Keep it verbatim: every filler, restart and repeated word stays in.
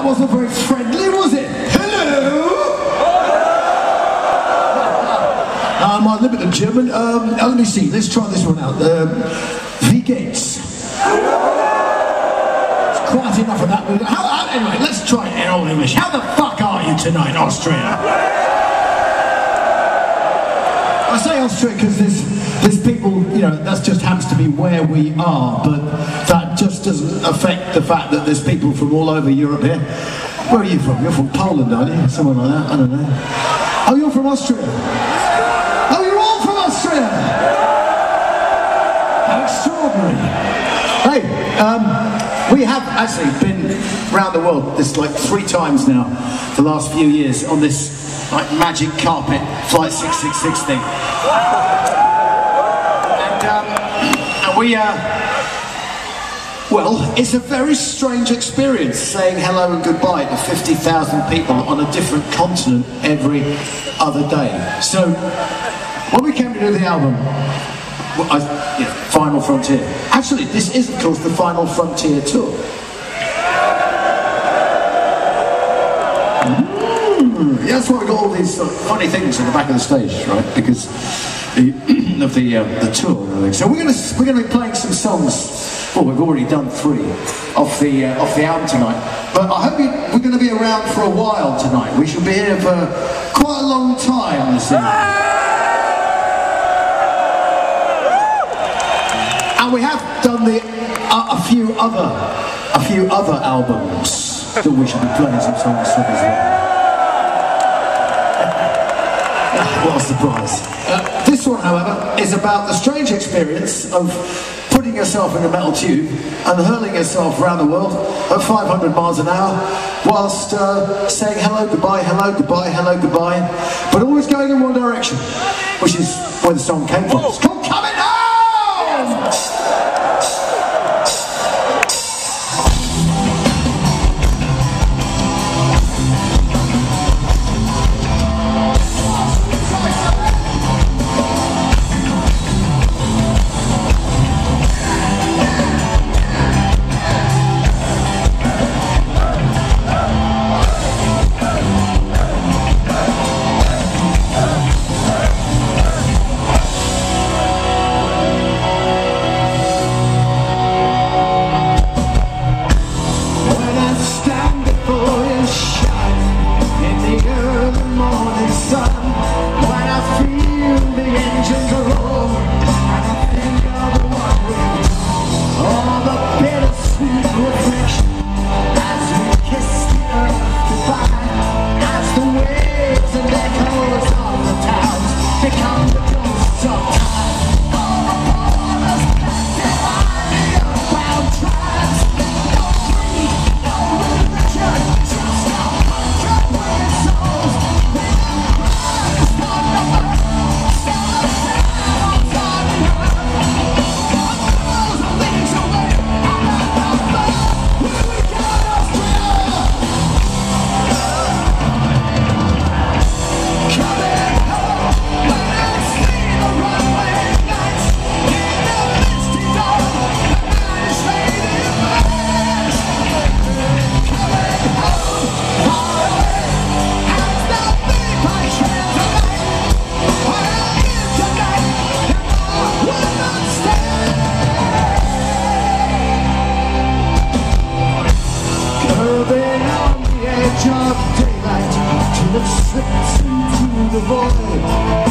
wasn't very friendly, was it? Hello? Uh, my limited German. Um, uh, let me see. Let's try this one out. Um, Wie geht's? It's quite enough of that. How, how, anyway, let's try it in Old English. How the fuck are you tonight, Austria? I say Austria because there's, there's people, you know, that just happens to be where we are, but that just doesn't affect the fact that there's people from all over Europe here. Where are you from? You're from Poland, aren't you? Somewhere like that, I don't know. Oh, you're from Austria? Oh, you're all from Austria! How extraordinary. Hey, um, we have actually been around the world this like three times now, the last few years, on this like magic carpet Flight six six six thing. And, um, and we, uh, well, it's a very strange experience saying hello and goodbye to fifty thousand people on a different continent every other day. So, when we came to do the album, well, I, yeah, Final Frontier. Actually, this is, of course, the Final Frontier tour. Mm, yeah, that's why we got all these sort of funny things on the back of the stage, right? Because the, of the uh, the tour and everything. So we're gonna we're gonna be playing some songs. Well, we've already done three off the uh, off the album tonight. But I hope you, we're going to be around for a while tonight. We should be here for quite a long time this evening. And we have done the uh, a few other a few other albums that we should be playing some songs from as well. What a surprise. Uh, this one, however, is about the strange experience of putting yourself in a metal tube and hurling yourself around the world at five hundred miles an hour whilst uh, saying hello, goodbye, hello, goodbye, hello, goodbye, but always going in one direction, which is where the song came from. It's called Coming Home! Of daylight, till it slips into the void.